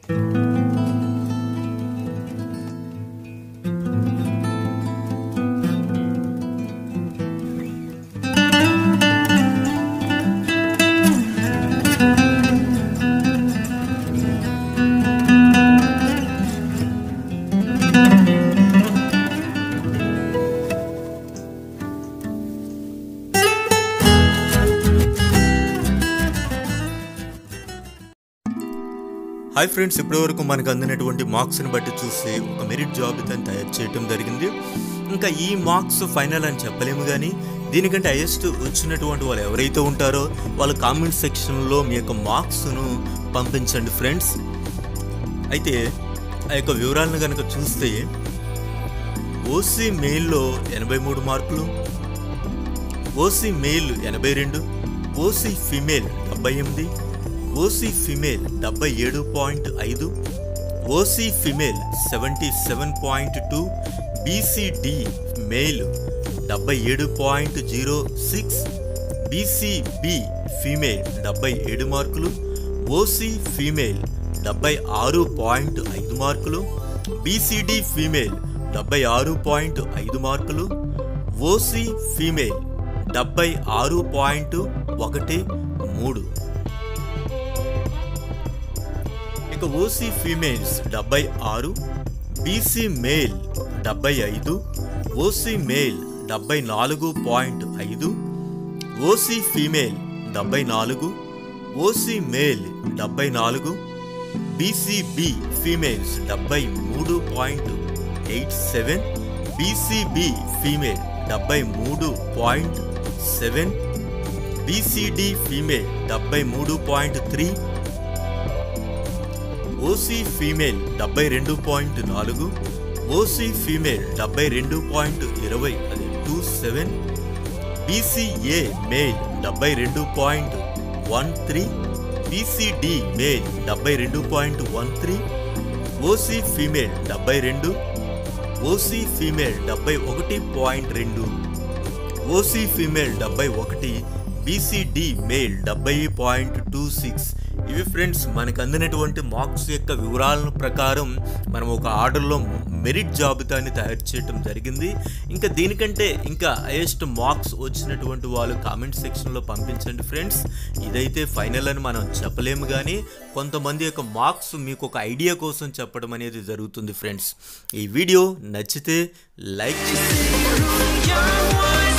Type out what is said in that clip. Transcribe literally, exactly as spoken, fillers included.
Hi friends, ఇప్పటివరకు మనకు అందినటువంటి మార్క్స్ని బట్టి చూస్తే ఒక మెరిట్ జాబితాని తయారు చేయడం జరిగింది. ఇంకా ఈ మార్క్స్ ఫైనల్ అని చెప్పలేము, కానీ దీనికంటే హైయెస్ట్ వచ్చినటువంటి వాళ్ళు ఎవరైతే ఉంటారో వాళ్ళ కామెంట్ సెక్షన్లో మీ యొక్క మార్క్స్ను పంపించండి ఫ్రెండ్స్. అయితే ఆ యొక్క వివరాలను కనుక చూస్తే ఓసీ మెయిల్లో ఎనభై మూడు మార్కులు, ఓసీ మెయిల్ ఎనభై రెండు, ఓసీ ఫిమేల్ డెబ్బై ఎనిమిది, ఓసీ ఫిమేల్ డెబ్బై ఏడు పాయింట్ ఐదు, OC female seventy seven point two, BCD male డెబ్బై ఏడు point zero six, BCB female డెబ్బై ఏడు మార్కులు, ఓసీ ఫీమేల్ డెబ్బై ఆరు పాయింట్ ఐదు మార్కులు, బీసీడి ఫీమేల్ డెబ్బై ఆరు పాయింట్ ఐదు మార్కులు, ఓసీ ఫీమేల్ డెబ్బై ఆరు పాయింట్ ఒకటి మూడు. ఇక ఓసీ ఫీమేల్స్ డెబ్బై ఆరు, బీసీ మేల్ డెబ్బై ఐదు, ఓసీ మేల్ డెబ్బై నాలుగు పాయింట్ ఐదు, ఓసీ ఫీమేల్ డెబ్బై నాలుగు, ఓసీ మేల్ డెబ్బై నాలుగు, బీసీబీ ఫీమేల్స్ డెబ్బై మూడు point eight seven, BCB female డెబ్బై మూడు పాయింట్ సెవెన్, బీసీడి ఫీమేల్ డెబ్బై మూడు పాయింట్ త్రీ, ఓసీ ఫీమేల్ డెబ్బై రెండు పాయింట్ నాలుగు, ఓసీ ఫీమేల్ డెబ్బై రెండు పాయింట్ ఇరవై అది టూ సెవెన్, బీసీఏ మేల్ డెబ్బై రెండు point one three, BCD male డెబ్బై రెండు point one three, OC female డెబ్బై రెండు, ఓసీ ఫీమేల్ డెబ్బై ఒకటి పాయింట్ రెండు, ఓసీ ఫీమేల్ డెబ్బై ఒకటి, బీసీడి మేల్ డెబ్బై పాయింట్ టూ సిక్స్. ఇవి ఫ్రెండ్స్ మనకు అందినటువంటి మార్క్స్ యొక్క వివరాల ప్రకారం మనం ఒక ఆర్డర్లో మెరిట్ జాబితాని తయారు చేయడం జరిగింది. ఇంకా దీనికంటే ఇంకా హైయెస్ట్ మార్క్స్ వచ్చినటువంటి వాళ్ళు కామెంట్ సెక్షన్లో పంపించండి ఫ్రెండ్స్. ఇదైతే ఫైనల్ అని మనం చెప్పలేము, కానీ కొంతమంది యొక్క మార్క్స్ మీకు ఒక ఐడియా కోసం చెప్పడం అనేది జరుగుతుంది ఫ్రెండ్స్. ఈ వీడియో నచ్చితే లైక్ చేయండి.